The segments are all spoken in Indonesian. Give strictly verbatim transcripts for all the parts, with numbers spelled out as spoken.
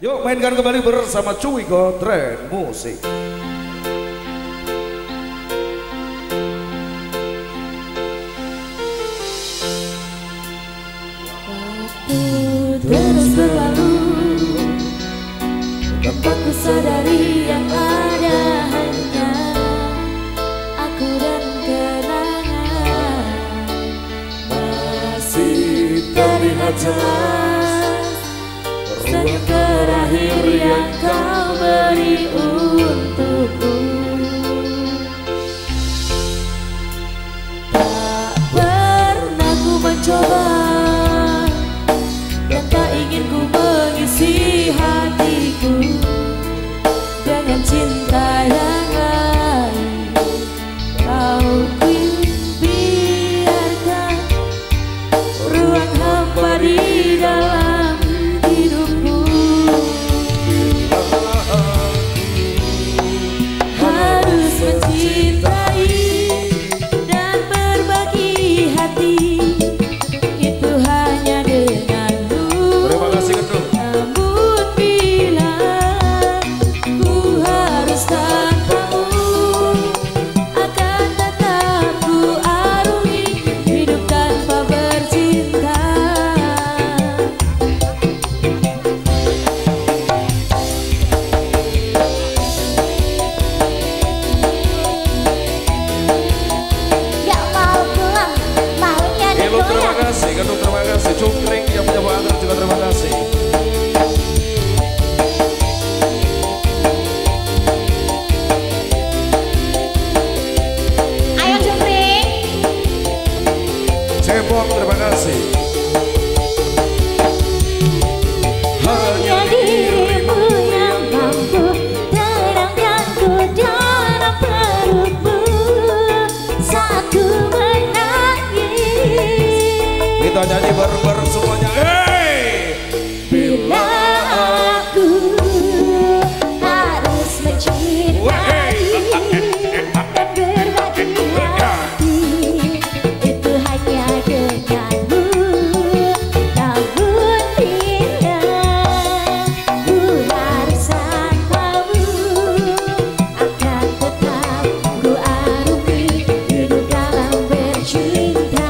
Yuk mainkan kembali bersama Cuwiko Tren Musik. Waktu terus berlalu, tanpa ku sadari yang ada hanya aku dan kenangan. Masih terlihat jelas senyum terakhir yang kau beri untukku. Tak pernah ku mencoba dan tak ingin ku mengisi hatiku dengan cinta yang lain. Kau ku biarkan ruang hampa di dalam hidupku. Harus mencintai dan berbagi hati, itu hanya denganmu. Terima kasih Gendut. Namun bila ku harus tanpamu, akan tetap ku arungi hidup tanpa bercinta. Gak mau pulang, maunya di Elu terima kasih, Gendut terima kasih, Cungkring yang punya banget juga terima kasih. Ayo Jumring. Cebong terima kasih. Hanya dirimu yang mampu tenangkanku dalam perutmu saat ku menangis. Kita nyanyi bareng-bareng semuanya. Hey! Bila aku harus mencintai dan berbagi hati, itu hanya denganmu. Namun bila ku harus tanpamu, akan tetap ku arungi hidup dalam bercinta.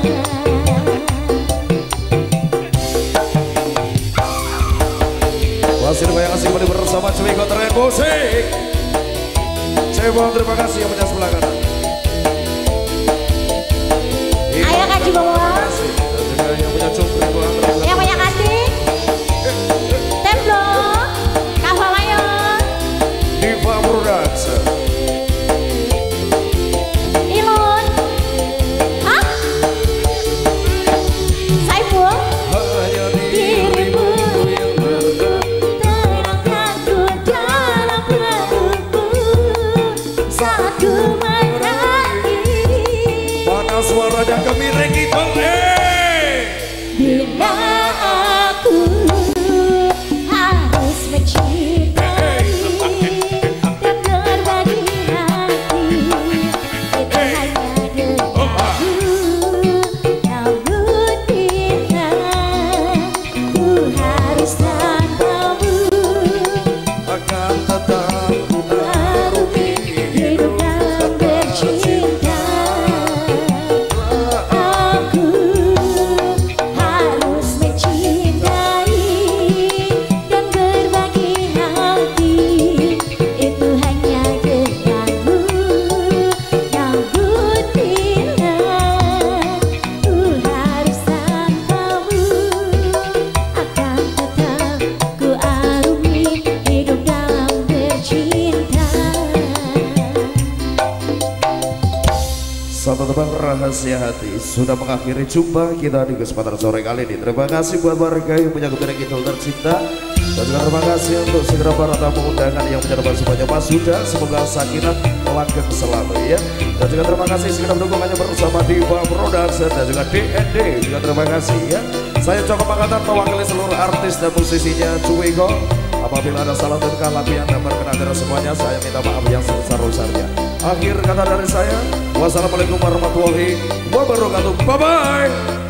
Masih terima kasih kembali bersama Cuwiko Tren Musik. Cebong terima kasih yang punya sebelah kanan. Ayo Kak Cibowo. Terima kasih. Dan juga yang punya Cungkring Bang, terima kasih. Yang banyak kasih. Templo, Kak Famayo. Diva Production. Ilun. Hah? Saiful. Hanya Dirimu yang mampu tenangkanku dalam perutmu saat ku menangis. Mana suaranya kemiring itu? Eh! Bila aku harus mencintai dan berbagi hati, itu hanya denganmu. Namun bila ku harus tanpamu, Akan tetap ku arungi hidup dalam bercinta. Aku harus mencintai dan berbagi hati, itu hanya denganmu. Namun bila ku harus tanpamu, akan tetap ku arungi hidup dalam bercinta. Satu tebang rahasia hati sudah mengakhiri jumpa kita di kesempatan sore kali ini. Terima kasih buat warga yang punya kepilih kita tercinta. Dan juga terima kasih untuk segera para tamu undangan yang menyertai semuanya Mas Huda. Semoga sakinah langgeng selalu ya. Dan juga terima kasih segera dukungannya bersama Diva Production dan juga D N D. Juga terima kasih ya. Saya Joko Mangatan mewakili seluruh artis dan musisinya Cuwiko. Apabila ada salah dan lagu yang dapat berkenan dari semuanya, saya minta maaf yang sebesar-besarnya. Akhir kata dari saya, wassalamualaikum warahmatullahi wabarakatuh. Bye bye.